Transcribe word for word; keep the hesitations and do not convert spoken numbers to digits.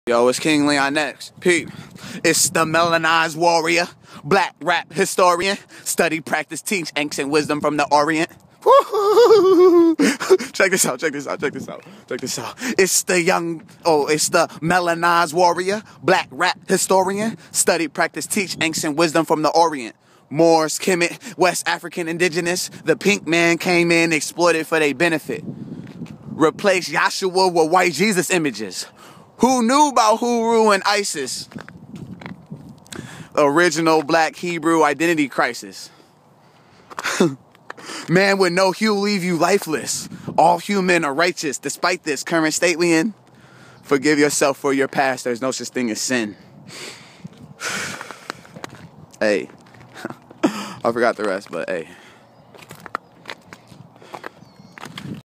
Yo, it's King Leon next. Peep. It's the melanized warrior, black rap historian, study, practice, teach ancient wisdom from the Orient. Check this out, check this out, check this out, check this out. It's the young, oh, it's the melanized warrior, black rap historian, study, practice, teach ancient wisdom from the Orient. Moors, Kemet, West African indigenous, the pink man came in, exploited for their benefit. Replace Yahshua with white Jesus images. Who knew about Huru and ISIS? Original black Hebrew identity crisis. Man with no hue leave you lifeless. All human are righteous. Despite this current state we in, forgive yourself for your past. There's no such thing as sin. Hey, I forgot the rest, but hey.